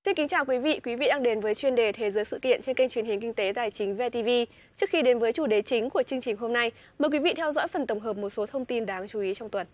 Xin kính chào quý vị đang đến với chuyên đề Thế giới sự kiện trên kênh truyền hình Kinh tế Tài chính VTV. Trước khi đến với chủ đề chính của chương trình hôm nay, mời quý vị theo dõi phần tổng hợp một số thông tin đáng chú ý trong tuần.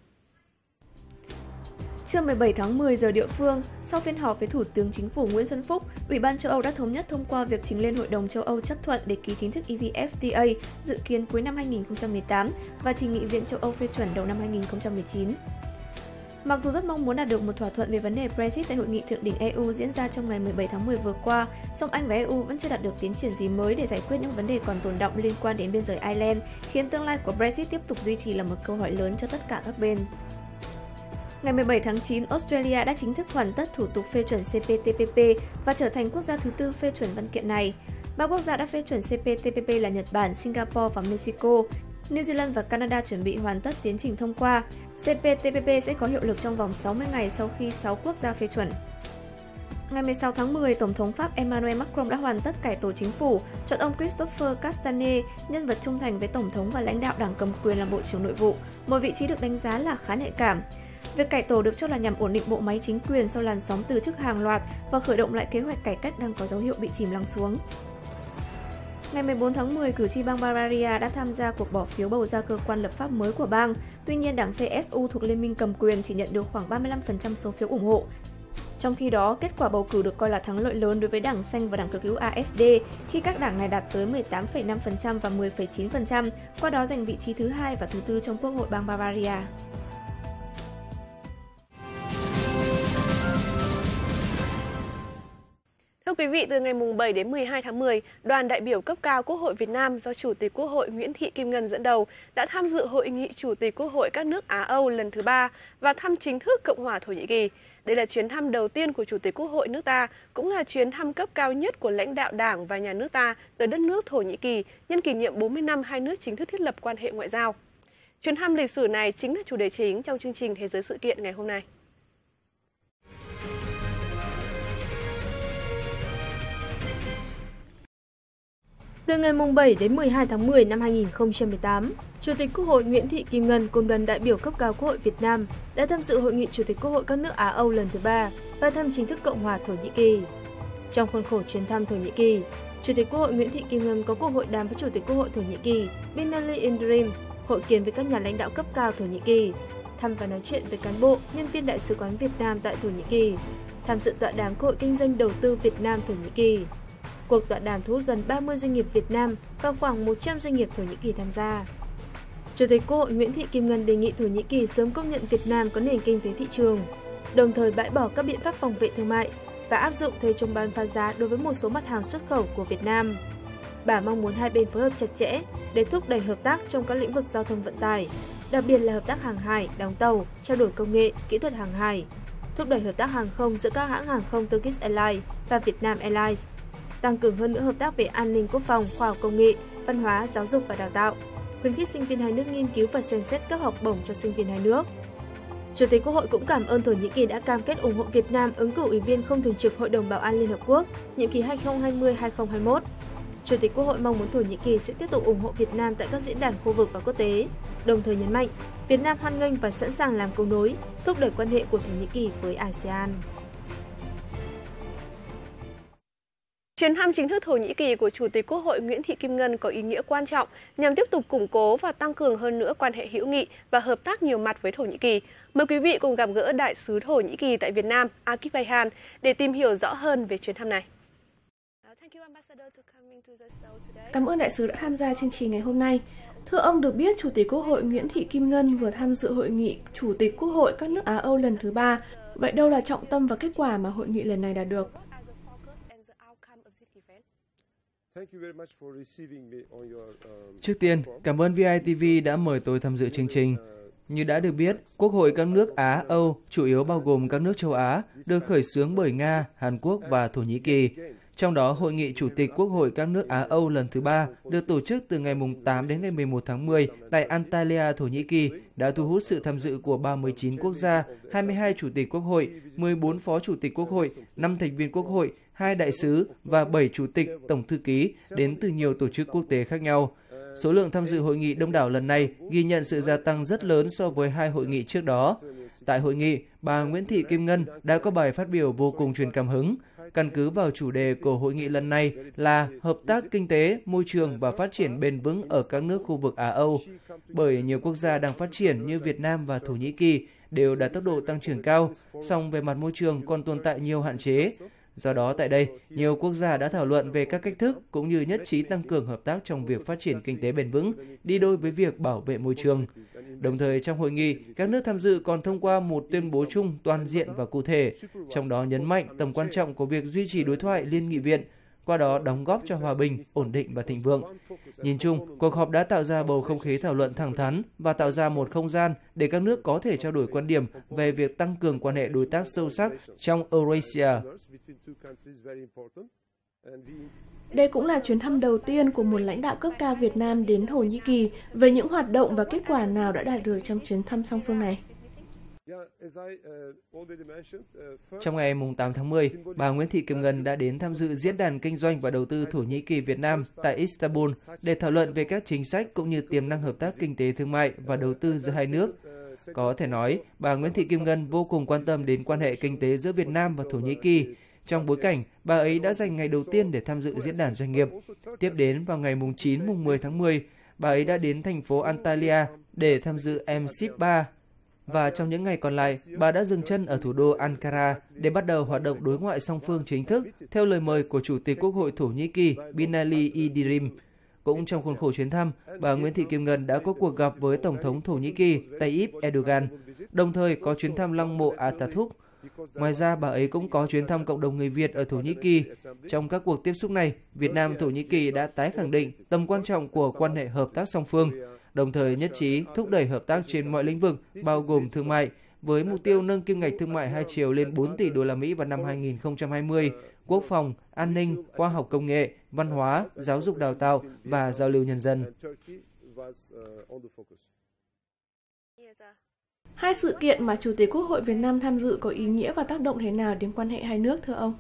Trưa 17 tháng 10 giờ địa phương, sau phiên họp với Thủ tướng Chính phủ Nguyễn Xuân Phúc, Ủy ban châu Âu đã thống nhất thông qua việc trình lên Hội đồng châu Âu chấp thuận để ký chính thức EVFTA dự kiến cuối năm 2018 và trình Nghị viện châu Âu phê chuẩn đầu năm 2019. Mặc dù rất mong muốn đạt được một thỏa thuận về vấn đề Brexit tại hội nghị thượng đỉnh EU diễn ra trong ngày 17 tháng 10 vừa qua, song Anh và EU vẫn chưa đạt được tiến triển gì mới để giải quyết những vấn đề còn tồn đọng liên quan đến biên giới Ireland, khiến tương lai của Brexit tiếp tục duy trì là một câu hỏi lớn cho tất cả các bên. Ngày 17 tháng 9, Australia đã chính thức hoàn tất thủ tục phê chuẩn CPTPP và trở thành quốc gia thứ tư phê chuẩn văn kiện này. 3 quốc gia đã phê chuẩn CPTPP là Nhật Bản, Singapore và Mexico. New Zealand và Canada chuẩn bị hoàn tất tiến trình thông qua. CPTPP sẽ có hiệu lực trong vòng 60 ngày sau khi 6 quốc gia phê chuẩn. Ngày 16 tháng 10, Tổng thống Pháp Emmanuel Macron đã hoàn tất cải tổ chính phủ, chọn ông Christophe Castaner, nhân vật trung thành với Tổng thống và lãnh đạo đảng cầm quyền làm Bộ trưởng Nội vụ, một vị trí được đánh giá là khá nhạy cảm. Việc cải tổ được cho là nhằm ổn định bộ máy chính quyền sau làn sóng từ chức hàng loạt và khởi động lại kế hoạch cải cách đang có dấu hiệu bị chìm lắng xuống. Ngày 14 tháng 10, cử tri bang Bavaria đã tham gia cuộc bỏ phiếu bầu ra cơ quan lập pháp mới của bang. Tuy nhiên, đảng CSU thuộc Liên minh cầm quyền chỉ nhận được khoảng 35% số phiếu ủng hộ. Trong khi đó, kết quả bầu cử được coi là thắng lợi lớn đối với Đảng Xanh và Đảng Cực hữu AfD khi các đảng này đạt tới 18,5% và 10,9%, qua đó giành vị trí thứ hai và thứ tư trong Quốc hội bang Bavaria. Thưa quý vị, từ ngày 7 đến 12 tháng 10, đoàn đại biểu cấp cao Quốc hội Việt Nam do Chủ tịch Quốc hội Nguyễn Thị Kim Ngân dẫn đầu đã tham dự hội nghị Chủ tịch Quốc hội các nước Á-Âu lần thứ 3 và thăm chính thức Cộng hòa Thổ Nhĩ Kỳ. Đây là chuyến thăm đầu tiên của Chủ tịch Quốc hội nước ta, cũng là chuyến thăm cấp cao nhất của lãnh đạo Đảng và Nhà nước ta tới đất nước Thổ Nhĩ Kỳ nhân kỷ niệm 40 năm hai nước chính thức thiết lập quan hệ ngoại giao. Chuyến thăm lịch sử này chính là chủ đề chính trong chương trình Thế giới sự kiện ngày hôm nay. Từ ngày 7 đến 12 tháng 10 năm 2018, Chủ tịch Quốc hội Nguyễn Thị Kim Ngân cùng đoàn đại biểu cấp cao Quốc hội Việt Nam đã tham dự hội nghị Chủ tịch Quốc hội các nước Á-Âu lần thứ 3 và thăm chính thức Cộng hòa Thổ Nhĩ Kỳ. Trong khuôn khổ chuyến thăm Thổ Nhĩ Kỳ, Chủ tịch Quốc hội Nguyễn Thị Kim Ngân có cuộc hội đàm với Chủ tịch Quốc hội Thổ Nhĩ Kỳ Binali Yildirim, hội kiến với các nhà lãnh đạo cấp cao Thổ Nhĩ Kỳ, thăm và nói chuyện với cán bộ, nhân viên Đại sứ quán Việt Nam tại Thổ Nhĩ Kỳ, tham dự tọa đàm Cơ hội Kinh doanh Đầu tư Việt Nam Thổ Nhĩ Kỳ. Cuộc tọa đàm thu hút gần 30 doanh nghiệp Việt Nam và khoảng 100 doanh nghiệp Thổ Nhĩ Kỳ tham gia. Chủ tịch Quốc hội Nguyễn Thị Kim Ngân đề nghị Thổ Nhĩ Kỳ sớm công nhận Việt Nam có nền kinh tế thị trường, đồng thời bãi bỏ các biện pháp phòng vệ thương mại và áp dụng thuế chống bán phá giá đối với một số mặt hàng xuất khẩu của Việt Nam. Bà mong muốn hai bên phối hợp chặt chẽ để thúc đẩy hợp tác trong các lĩnh vực giao thông vận tải, đặc biệt là hợp tác hàng hải, đóng tàu, trao đổi công nghệ, kỹ thuật hàng hải, thúc đẩy hợp tác hàng không giữa các hãng hàng không Turkish Airlines và Vietnam Airlines, tăng cường hơn nữa hợp tác về an ninh quốc phòng, khoa học công nghệ, văn hóa, giáo dục và đào tạo, khuyến khích sinh viên hai nước nghiên cứu và xem xét cấp học bổng cho sinh viên hai nước. Chủ tịch Quốc hội cũng cảm ơn Thổ Nhĩ Kỳ đã cam kết ủng hộ Việt Nam ứng cử Ủy viên không thường trực Hội đồng Bảo an Liên Hợp Quốc, nhiệm kỳ 2020-2021. Chủ tịch Quốc hội mong muốn Thổ Nhĩ Kỳ sẽ tiếp tục ủng hộ Việt Nam tại các diễn đàn khu vực và quốc tế, đồng thời nhấn mạnh Việt Nam hoan nghênh và sẵn sàng làm cầu nối, thúc đẩy quan hệ của Thổ Nhĩ Kỳ với ASEAN. Chuyến thăm chính thức Thổ Nhĩ Kỳ của Chủ tịch Quốc hội Nguyễn Thị Kim Ngân có ý nghĩa quan trọng nhằm tiếp tục củng cố và tăng cường hơn nữa quan hệ hữu nghị và hợp tác nhiều mặt với Thổ Nhĩ Kỳ. Mời quý vị cùng gặp gỡ Đại sứ Thổ Nhĩ Kỳ tại Việt Nam, Akif Bayhan, để tìm hiểu rõ hơn về chuyến thăm này. Cảm ơn Đại sứ đã tham gia chương trình ngày hôm nay. Thưa ông, được biết Chủ tịch Quốc hội Nguyễn Thị Kim Ngân vừa tham dự hội nghị Chủ tịch Quốc hội các nước Á-Âu lần thứ 3. Vậy đâu là trọng tâm và kết quả mà hội nghị lần này đạt được? Trước tiên, cảm ơn VITV đã mời tôi tham dự chương trình. Như đã được biết, Quốc hội các nước Á-Âu, chủ yếu bao gồm các nước châu Á, được khởi xướng bởi Nga, Hàn Quốc và Thổ Nhĩ Kỳ. Trong đó, Hội nghị Chủ tịch Quốc hội các nước Á-Âu lần thứ 3 được tổ chức từ ngày 8 đến ngày 11 tháng 10 tại Antalya, Thổ Nhĩ Kỳ, đã thu hút sự tham dự của 39 quốc gia, 22 Chủ tịch Quốc hội, 14 Phó Chủ tịch Quốc hội, 5 thành viên Quốc hội, 2 đại sứ và 7 chủ tịch, tổng thư ký đến từ nhiều tổ chức quốc tế khác nhau. Số lượng tham dự hội nghị đông đảo lần này ghi nhận sự gia tăng rất lớn so với 2 hội nghị trước đó. Tại hội nghị, bà Nguyễn Thị Kim Ngân đã có bài phát biểu vô cùng truyền cảm hứng. căn cứ vào chủ đề của hội nghị lần này là hợp tác kinh tế, môi trường và phát triển bền vững ở các nước khu vực Á-Âu, bởi nhiều quốc gia đang phát triển như Việt Nam và Thổ Nhĩ Kỳ đều đạt tốc độ tăng trưởng cao, song về mặt môi trường còn tồn tại nhiều hạn chế. Do đó, tại đây, nhiều quốc gia đã thảo luận về các cách thức cũng như nhất trí tăng cường hợp tác trong việc phát triển kinh tế bền vững, đi đôi với việc bảo vệ môi trường. Đồng thời, trong hội nghị, các nước tham dự còn thông qua một tuyên bố chung toàn diện và cụ thể, trong đó nhấn mạnh tầm quan trọng của việc duy trì đối thoại liên nghị viện, qua đó đóng góp cho hòa bình, ổn định và thịnh vượng. Nhìn chung, cuộc họp đã tạo ra bầu không khí thảo luận thẳng thắn và tạo ra một không gian để các nước có thể trao đổi quan điểm về việc tăng cường quan hệ đối tác sâu sắc trong Eurasia. Đây cũng là chuyến thăm đầu tiên của một lãnh đạo cấp cao Việt Nam đến Thổ Nhĩ Kỳ. Về những hoạt động và kết quả nào đã đạt được trong chuyến thăm song phương này? Trong ngày 8 tháng 10, bà Nguyễn Thị Kim Ngân đã đến tham dự Diễn đàn Kinh doanh và Đầu tư Thổ Nhĩ Kỳ Việt Nam tại Istanbul để thảo luận về các chính sách cũng như tiềm năng hợp tác kinh tế thương mại và đầu tư giữa hai nước. Có thể nói, bà Nguyễn Thị Kim Ngân vô cùng quan tâm đến quan hệ kinh tế giữa Việt Nam và Thổ Nhĩ Kỳ. Trong bối cảnh, bà ấy đã dành ngày đầu tiên để tham dự diễn đàn doanh nghiệp. Tiếp đến vào ngày 9-10 tháng 10, bà ấy đã đến thành phố Antalya để tham dự MCIP 3. Và trong những ngày còn lại, bà đã dừng chân ở thủ đô Ankara để bắt đầu hoạt động đối ngoại song phương chính thức theo lời mời của Chủ tịch Quốc hội Thổ Nhĩ Kỳ Binali Yildirim. Cũng trong khuôn khổ chuyến thăm, bà Nguyễn Thị Kim Ngân đã có cuộc gặp với Tổng thống Thổ Nhĩ Kỳ Tayyip Erdogan, đồng thời có chuyến thăm lăng mộ Atatürk. Ngoài ra, bà ấy cũng có chuyến thăm cộng đồng người Việt ở Thổ Nhĩ Kỳ. Trong các cuộc tiếp xúc này, Việt Nam Thổ Nhĩ Kỳ đã tái khẳng định tầm quan trọng của quan hệ hợp tác song phương, đồng thời nhất trí thúc đẩy hợp tác trên mọi lĩnh vực, bao gồm thương mại, với mục tiêu nâng kim ngạch thương mại hai chiều lên 4 tỷ đô la Mỹ vào năm 2020, quốc phòng, an ninh, khoa học công nghệ, văn hóa, giáo dục đào tạo và giao lưu nhân dân. Hai sự kiện mà Chủ tịch Quốc hội Việt Nam tham dự có ý nghĩa và tác động thế nào đến quan hệ hai nước, thưa ông?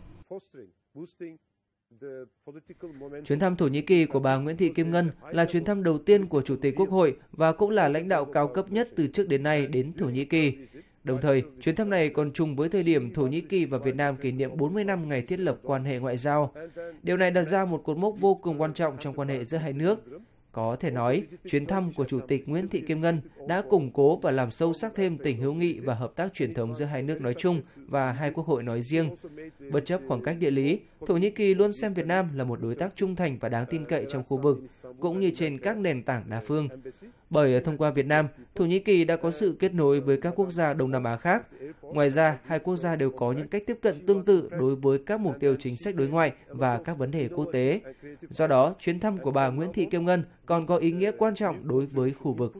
Chuyến thăm Thổ Nhĩ Kỳ của bà Nguyễn Thị Kim Ngân là chuyến thăm đầu tiên của Chủ tịch Quốc hội và cũng là lãnh đạo cao cấp nhất từ trước đến nay đến Thổ Nhĩ Kỳ. Đồng thời, chuyến thăm này còn trùng với thời điểm Thổ Nhĩ Kỳ và Việt Nam kỷ niệm 40 năm ngày thiết lập quan hệ ngoại giao. Điều này đặt ra một cột mốc vô cùng quan trọng trong quan hệ giữa hai nước. Có thể nói, chuyến thăm của Chủ tịch Nguyễn Thị Kim Ngân đã củng cố và làm sâu sắc thêm tình hữu nghị và hợp tác truyền thống giữa hai nước nói chung và hai quốc hội nói riêng. Bất chấp khoảng cách địa lý, Thổ Nhĩ Kỳ luôn xem Việt Nam là một đối tác trung thành và đáng tin cậy trong khu vực, cũng như trên các nền tảng đa phương. Bởi thông qua Việt Nam, Thổ Nhĩ Kỳ đã có sự kết nối với các quốc gia Đông Nam Á khác. Ngoài ra, hai quốc gia đều có những cách tiếp cận tương tự đối với các mục tiêu chính sách đối ngoại và các vấn đề quốc tế. Do đó, chuyến thăm của bà Nguyễn Thị Kim Ngân còn có ý nghĩa quan trọng đối với khu vực.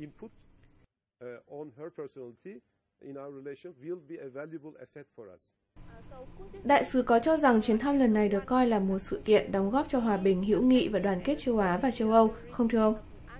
Đại sứ có cho rằng chuyến thăm lần này được coi là một sự kiện đóng góp cho hòa bình, hữu nghị và đoàn kết châu Á và châu Âu, không thưa ông?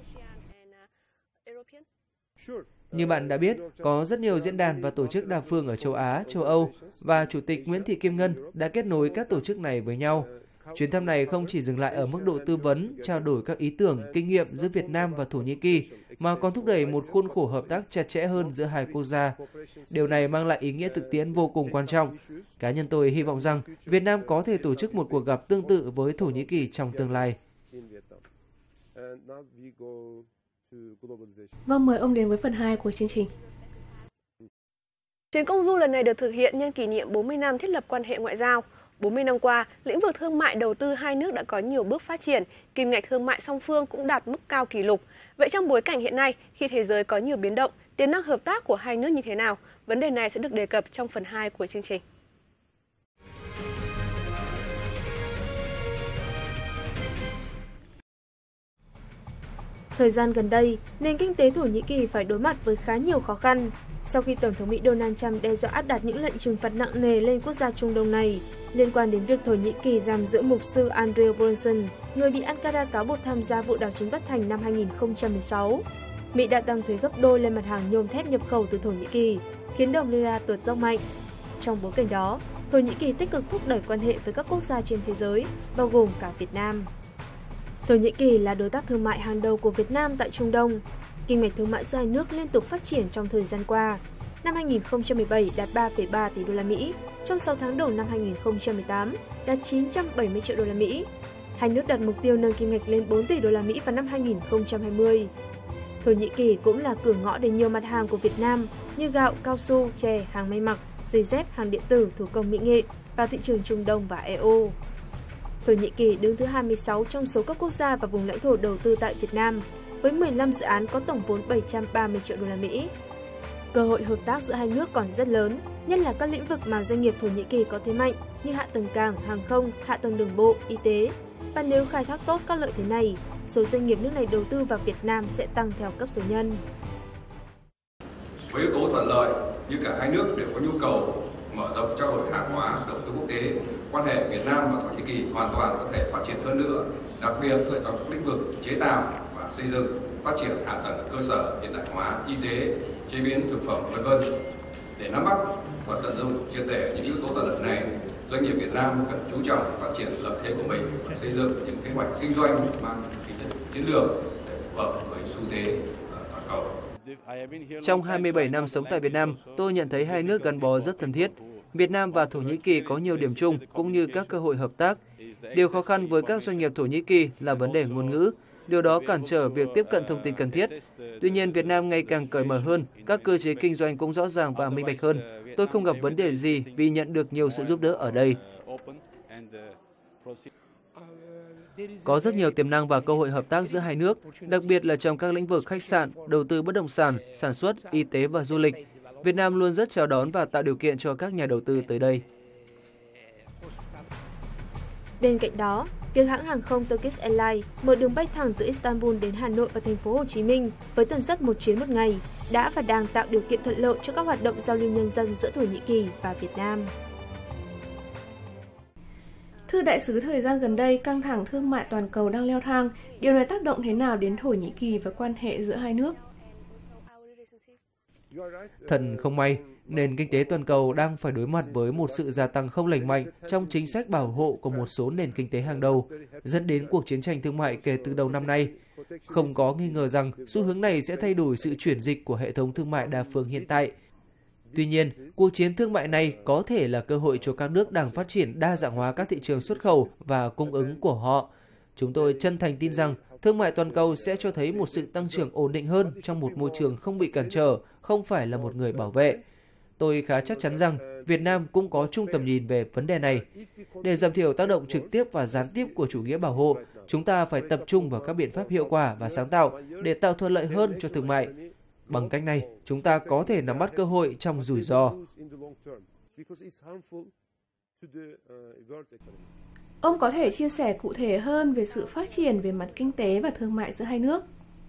Như bạn đã biết, có rất nhiều diễn đàn và tổ chức đa phương ở châu Á, châu Âu và Chủ tịch Nguyễn Thị Kim Ngân đã kết nối các tổ chức này với nhau. Chuyến thăm này không chỉ dừng lại ở mức độ tư vấn, trao đổi các ý tưởng, kinh nghiệm giữa Việt Nam và Thổ Nhĩ Kỳ, mà còn thúc đẩy một khuôn khổ hợp tác chặt chẽ hơn giữa hai quốc gia. Điều này mang lại ý nghĩa thực tiễn vô cùng quan trọng. Cá nhân tôi hy vọng rằng Việt Nam có thể tổ chức một cuộc gặp tương tự với Thổ Nhĩ Kỳ trong tương lai. Vâng, mời ông đến với phần 2 của chương trình. Chuyến công du lần này được thực hiện nhân kỷ niệm 40 năm thiết lập quan hệ ngoại giao. 40 năm qua, lĩnh vực thương mại đầu tư hai nước đã có nhiều bước phát triển, kim ngạch thương mại song phương cũng đạt mức cao kỷ lục. Vậy trong bối cảnh hiện nay, khi thế giới có nhiều biến động, tiềm năng hợp tác của hai nước như thế nào? Vấn đề này sẽ được đề cập trong phần 2 của chương trình. Thời gian gần đây, nền kinh tế Thổ Nhĩ Kỳ phải đối mặt với khá nhiều khó khăn. Sau khi Tổng thống Mỹ Donald Trump đe dọa áp đặt những lệnh trừng phạt nặng nề lên quốc gia Trung Đông này, liên quan đến việc Thổ Nhĩ Kỳ giam giữ mục sư Andrew Brunson, người bị Ankara cáo buộc tham gia vụ đảo chính bất thành năm 2016. Mỹ đã tăng thuế gấp đôi lên mặt hàng nhôm thép nhập khẩu từ Thổ Nhĩ Kỳ, khiến đồng lira tuột dốc mạnh. Trong bối cảnh đó, Thổ Nhĩ Kỳ tích cực thúc đẩy quan hệ với các quốc gia trên thế giới, bao gồm cả Việt Nam. Thổ Nhĩ Kỳ là đối tác thương mại hàng đầu của Việt Nam tại Trung Đông. Kim ngạch thương mại giữa hai nước liên tục phát triển trong thời gian qua. Năm 2017 đạt 3,3 tỷ đô la Mỹ, trong 6 tháng đầu năm 2018 đạt 970 triệu đô la Mỹ. Hai nước đặt mục tiêu nâng kim ngạch lên 4 tỷ đô la Mỹ vào năm 2020. Thổ Nhĩ Kỳ cũng là cửa ngõ để nhiều mặt hàng của Việt Nam như gạo, cao su, chè, hàng may mặc, giày dép, hàng điện tử, thủ công mỹ nghệ vào thị trường Trung Đông và EU. Thổ Nhĩ Kỳ đứng thứ 26 trong số các quốc gia và vùng lãnh thổ đầu tư tại Việt Nam, với 15 dự án có tổng vốn 730 triệu đô la Mỹ. Cơ hội hợp tác giữa hai nước còn rất lớn, nhất là các lĩnh vực mà doanh nghiệp Thổ Nhĩ Kỳ có thế mạnh như hạ tầng cảng, hàng không, hạ tầng đường bộ, y tế. Và nếu khai thác tốt các lợi thế này, số doanh nghiệp nước này đầu tư vào Việt Nam sẽ tăng theo cấp số nhân. Với yếu tố thuận lợi như cả hai nước đều có nhu cầu mở rộng trao đổi hàng hóa, đầu tư quốc tế, quan hệ Việt Nam và Thổ Nhĩ Kỳ hoàn toàn có thể phát triển hơn nữa, đặc biệt là trong các lĩnh vực chế tạo và xây dựng, phát triển hạ tầng cơ sở hiện đại hóa, y tế, chế biến thực phẩm, v.v. Để nắm bắt và tận dụng triệt để những yếu tố thuận lợi này, doanh nghiệp Việt Nam cần chú trọng phát triển lợi thế của mình và xây dựng những kế hoạch kinh doanh mang tính chất chiến lược để phù hợp với xu thế toàn cầu. Trong 27 năm sống tại Việt Nam, tôi nhận thấy hai nước gắn bó rất thân thiết. Việt Nam và Thổ Nhĩ Kỳ có nhiều điểm chung cũng như các cơ hội hợp tác. Điều khó khăn với các doanh nghiệp Thổ Nhĩ Kỳ là vấn đề ngôn ngữ. Điều đó cản trở việc tiếp cận thông tin cần thiết. Tuy nhiên, Việt Nam ngày càng cởi mở hơn, các cơ chế kinh doanh cũng rõ ràng và minh bạch hơn. Tôi không gặp vấn đề gì vì nhận được nhiều sự giúp đỡ ở đây. Có rất nhiều tiềm năng và cơ hội hợp tác giữa hai nước, đặc biệt là trong các lĩnh vực khách sạn, đầu tư bất động sản, sản xuất, y tế và du lịch. Việt Nam luôn rất chào đón và tạo điều kiện cho các nhà đầu tư tới đây. Bên cạnh đó, việc hãng hàng không Turkish Airlines mở đường bay thẳng từ Istanbul đến Hà Nội và thành phố Hồ Chí Minh với tần suất một chuyến một ngày đã và đang tạo điều kiện thuận lợi cho các hoạt động giao lưu nhân dân giữa Thổ Nhĩ Kỳ và Việt Nam. Thưa đại sứ, thời gian gần đây, căng thẳng thương mại toàn cầu đang leo thang. Điều này tác động thế nào đến Thổ Nhĩ Kỳ và quan hệ giữa hai nước? Thật không may, nền kinh tế toàn cầu đang phải đối mặt với một sự gia tăng không lành mạnh trong chính sách bảo hộ của một số nền kinh tế hàng đầu, dẫn đến cuộc chiến tranh thương mại kể từ đầu năm nay. Không có nghi ngờ rằng xu hướng này sẽ thay đổi sự chuyển dịch của hệ thống thương mại đa phương hiện tại. Tuy nhiên, cuộc chiến thương mại này có thể là cơ hội cho các nước đang phát triển đa dạng hóa các thị trường xuất khẩu và cung ứng của họ. Chúng tôi chân thành tin rằng thương mại toàn cầu sẽ cho thấy một sự tăng trưởng ổn định hơn trong một môi trường không bị cản trở, không phải là một người bảo vệ. Tôi khá chắc chắn rằng Việt Nam cũng có chung tầm nhìn về vấn đề này. Để giảm thiểu tác động trực tiếp và gián tiếp của chủ nghĩa bảo hộ, chúng ta phải tập trung vào các biện pháp hiệu quả và sáng tạo để tạo thuận lợi hơn cho thương mại. Bằng cách này, chúng ta có thể nắm bắt cơ hội trong rủi ro. Ông có thể chia sẻ cụ thể hơn về sự phát triển về mặt kinh tế và thương mại giữa hai nước?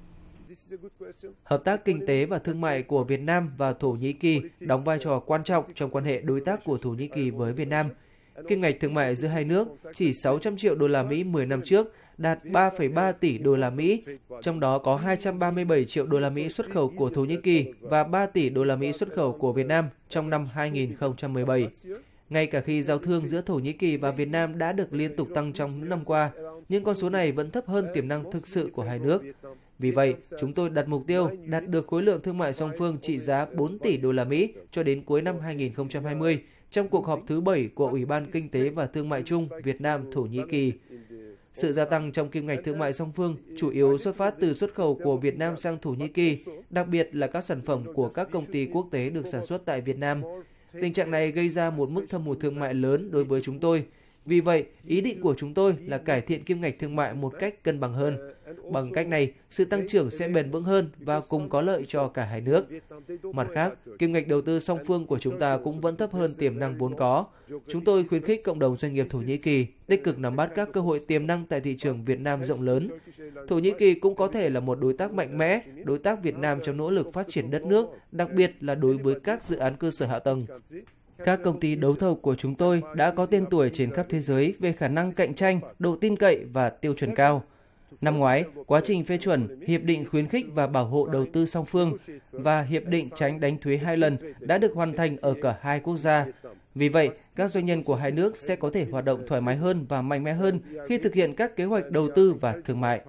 Hợp tác kinh tế và thương mại của Việt Nam và Thổ Nhĩ Kỳ đóng vai trò quan trọng trong quan hệ đối tác của Thổ Nhĩ Kỳ với Việt Nam. Kim ngạch thương mại giữa hai nước chỉ 600 triệu đô la Mỹ 10 năm trước đạt 3,3 tỷ đô la Mỹ, trong đó có 237 triệu đô la Mỹ xuất khẩu của Thổ Nhĩ Kỳ và 3 tỷ đô la Mỹ xuất khẩu của Việt Nam trong năm 2017. Ngay cả khi giao thương giữa Thổ Nhĩ Kỳ và Việt Nam đã được liên tục tăng trong những năm qua, những con số này vẫn thấp hơn tiềm năng thực sự của hai nước. Vì vậy, chúng tôi đặt mục tiêu đạt được khối lượng thương mại song phương trị giá 4 tỷ đô la Mỹ cho đến cuối năm 2020 trong cuộc họp thứ 7 của Ủy ban Kinh tế và Thương mại chung Việt Nam-Thổ Nhĩ Kỳ. Sự gia tăng trong kim ngạch thương mại song phương chủ yếu xuất phát từ xuất khẩu của Việt Nam sang Thổ Nhĩ Kỳ, đặc biệt là các sản phẩm của các công ty quốc tế được sản xuất tại Việt Nam. Tình trạng này gây ra một mức thâm hụt thương mại lớn đối với chúng tôi. Vì vậy, ý định của chúng tôi là cải thiện kim ngạch thương mại một cách cân bằng hơn. Bằng cách này, sự tăng trưởng sẽ bền vững hơn và cùng có lợi cho cả hai nước. Mặt khác, kim ngạch đầu tư song phương của chúng ta cũng vẫn thấp hơn tiềm năng vốn có. Chúng tôi khuyến khích cộng đồng doanh nghiệp Thổ Nhĩ Kỳ tích cực nắm bắt các cơ hội tiềm năng tại thị trường Việt Nam rộng lớn. Thổ Nhĩ Kỳ cũng có thể là một đối tác mạnh mẽ, đối tác Việt Nam trong nỗ lực phát triển đất nước, đặc biệt là đối với các dự án cơ sở hạ tầng. Các công ty đấu thầu của chúng tôi đã có tên tuổi trên khắp thế giới về khả năng cạnh tranh, độ tin cậy và tiêu chuẩn cao. Năm ngoái, quá trình phê chuẩn Hiệp định khuyến khích và bảo hộ đầu tư song phương và Hiệp định tránh đánh thuế 2 lần đã được hoàn thành ở cả hai quốc gia. Vì vậy, các doanh nhân của hai nước sẽ có thể hoạt động thoải mái hơn và mạnh mẽ hơn khi thực hiện các kế hoạch đầu tư và thương mại.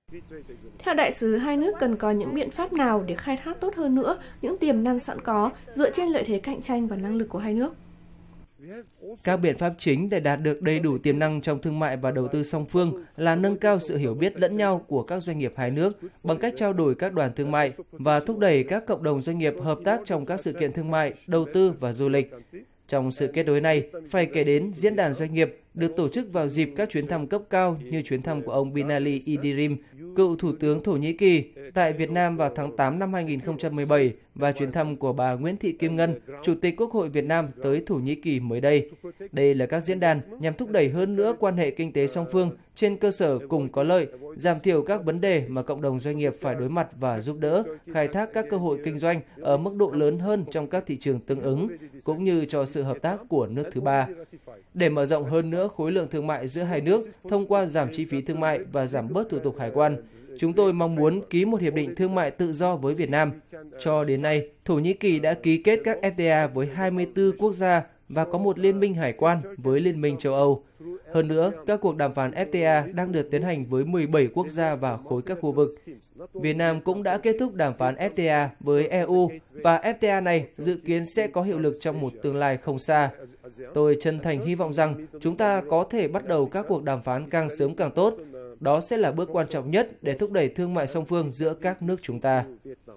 Theo đại sứ, hai nước cần có những biện pháp nào để khai thác tốt hơn nữa những tiềm năng sẵn có dựa trên lợi thế cạnh tranh và năng lực của hai nước? Các biện pháp chính để đạt được đầy đủ tiềm năng trong thương mại và đầu tư song phương là nâng cao sự hiểu biết lẫn nhau của các doanh nghiệp hai nước bằng cách trao đổi các đoàn thương mại và thúc đẩy các cộng đồng doanh nghiệp hợp tác trong các sự kiện thương mại, đầu tư và du lịch. Trong sự kết nối này, phải kể đến diễn đàn doanh nghiệp được tổ chức vào dịp các chuyến thăm cấp cao như chuyến thăm của ông Binali Yildirim, cựu Thủ tướng Thổ Nhĩ Kỳ, tại Việt Nam vào tháng 8 năm 2017 và chuyến thăm của bà Nguyễn Thị Kim Ngân, Chủ tịch Quốc hội Việt Nam tới Thổ Nhĩ Kỳ mới đây. Đây là các diễn đàn nhằm thúc đẩy hơn nữa quan hệ kinh tế song phương trên cơ sở cùng có lợi, giảm thiểu các vấn đề mà cộng đồng doanh nghiệp phải đối mặt và giúp đỡ, khai thác các cơ hội kinh doanh ở mức độ lớn hơn trong các thị trường tương ứng, cũng như cho sự hợp tác của nước thứ ba. Để mở rộng hơn nữa khối lượng thương mại giữa hai nước thông qua giảm chi phí thương mại và giảm bớt thủ tục hải quan, chúng tôi mong muốn ký một hiệp định thương mại tự do với Việt Nam. Cho đến nay, Thổ Nhĩ Kỳ đã ký kết các FTA với 24 quốc gia và có một liên minh hải quan với Liên minh châu Âu. Hơn nữa, các cuộc đàm phán FTA đang được tiến hành với 17 quốc gia và khối các khu vực. Việt Nam cũng đã kết thúc đàm phán FTA với EU và FTA này dự kiến sẽ có hiệu lực trong một tương lai không xa. Tôi chân thành hy vọng rằng chúng ta có thể bắt đầu các cuộc đàm phán càng sớm càng tốt. Đó sẽ là bước quan trọng nhất để thúc đẩy thương mại song phương giữa các nước chúng ta.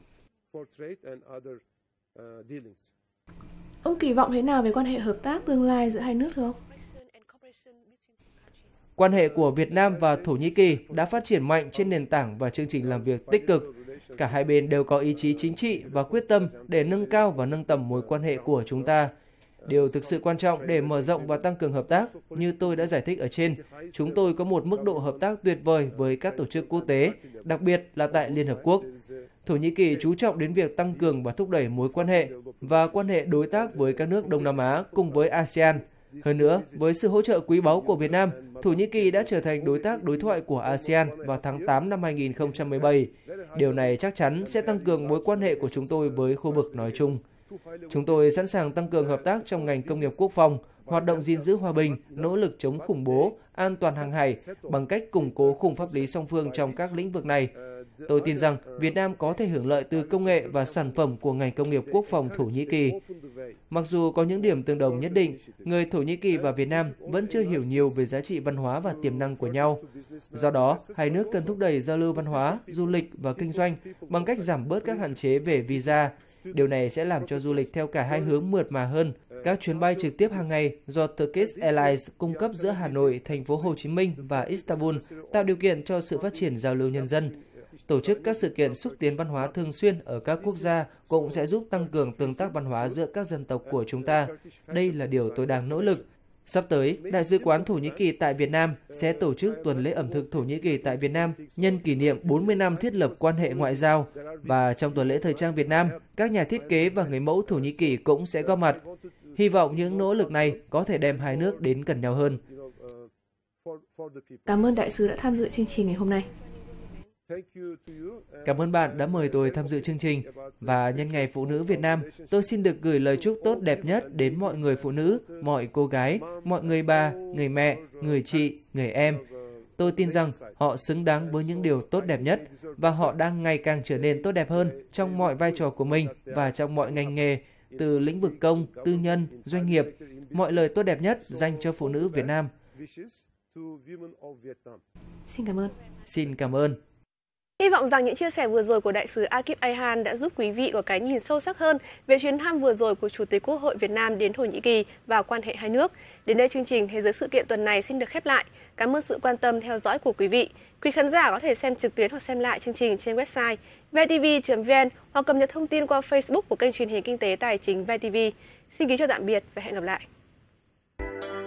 Ông kỳ vọng thế nào về quan hệ hợp tác tương lai giữa hai nước thưa ông? Quan hệ của Việt Nam và Thổ Nhĩ Kỳ đã phát triển mạnh trên nền tảng và chương trình làm việc tích cực. Cả hai bên đều có ý chí chính trị và quyết tâm để nâng cao và nâng tầm mối quan hệ của chúng ta. Điều thực sự quan trọng để mở rộng và tăng cường hợp tác, như tôi đã giải thích ở trên, chúng tôi có một mức độ hợp tác tuyệt vời với các tổ chức quốc tế, đặc biệt là tại Liên Hợp Quốc. Thổ Nhĩ Kỳ chú trọng đến việc tăng cường và thúc đẩy mối quan hệ và quan hệ đối tác với các nước Đông Nam Á cùng với ASEAN. Hơn nữa, với sự hỗ trợ quý báu của Việt Nam, Thổ Nhĩ Kỳ đã trở thành đối tác đối thoại của ASEAN vào tháng 8 năm 2017. Điều này chắc chắn sẽ tăng cường mối quan hệ của chúng tôi với khu vực nói chung. Chúng tôi sẵn sàng tăng cường hợp tác trong ngành công nghiệp quốc phòng, hoạt động gìn giữ hòa bình, nỗ lực chống khủng bố, an toàn hàng hải bằng cách củng cố khung pháp lý song phương trong các lĩnh vực này. Tôi tin rằng Việt Nam có thể hưởng lợi từ công nghệ và sản phẩm của ngành công nghiệp quốc phòng Thổ Nhĩ Kỳ. Mặc dù có những điểm tương đồng nhất định, người Thổ Nhĩ Kỳ và Việt Nam vẫn chưa hiểu nhiều về giá trị văn hóa và tiềm năng của nhau. Do đó, hai nước cần thúc đẩy giao lưu văn hóa, du lịch và kinh doanh bằng cách giảm bớt các hạn chế về visa. Điều này sẽ làm cho du lịch theo cả hai hướng mượt mà hơn. Các chuyến bay trực tiếp hàng ngày do Turkish Airlines cung cấp giữa Hà Nội, thành phố Hồ Chí Minh và Istanbul tạo điều kiện cho sự phát triển giao lưu nhân dân. Tổ chức các sự kiện xúc tiến văn hóa thường xuyên ở các quốc gia cũng sẽ giúp tăng cường tương tác văn hóa giữa các dân tộc của chúng ta. Đây là điều tôi đang nỗ lực. Sắp tới, Đại sứ quán Thổ Nhĩ Kỳ tại Việt Nam sẽ tổ chức tuần lễ ẩm thực Thổ Nhĩ Kỳ tại Việt Nam nhân kỷ niệm 40 năm thiết lập quan hệ ngoại giao. Và trong tuần lễ thời trang Việt Nam, các nhà thiết kế và người mẫu Thổ Nhĩ Kỳ cũng sẽ góp mặt. Hy vọng những nỗ lực này có thể đem hai nước đến gần nhau hơn. Cảm ơn đại sứ đã tham dự chương trình ngày hôm nay. Cảm ơn bạn đã mời tôi tham dự chương trình. Và nhân ngày Phụ nữ Việt Nam, tôi xin được gửi lời chúc tốt đẹp nhất đến mọi người phụ nữ, mọi cô gái, mọi người bà, người mẹ, người chị, người em. Tôi tin rằng họ xứng đáng với những điều tốt đẹp nhất và họ đang ngày càng trở nên tốt đẹp hơn trong mọi vai trò của mình và trong mọi ngành nghề, từ lĩnh vực công, tư nhân, doanh nghiệp. Mọi lời tốt đẹp nhất dành cho phụ nữ Việt Nam. Xin cảm ơn. Xin cảm ơn. Hy vọng rằng những chia sẻ vừa rồi của đại sứ Akip Ayhan đã giúp quý vị có cái nhìn sâu sắc hơn về chuyến thăm vừa rồi của Chủ tịch Quốc hội Việt Nam đến Thổ Nhĩ Kỳ và quan hệ hai nước. Đến đây chương trình Thế giới sự kiện tuần này xin được khép lại. Cảm ơn sự quan tâm theo dõi của quý vị. Quý khán giả có thể xem trực tuyến hoặc xem lại chương trình trên website vitv.vn hoặc cập nhật thông tin qua Facebook của kênh truyền hình kinh tế tài chính VTV. Xin kính chào tạm biệt và hẹn gặp lại.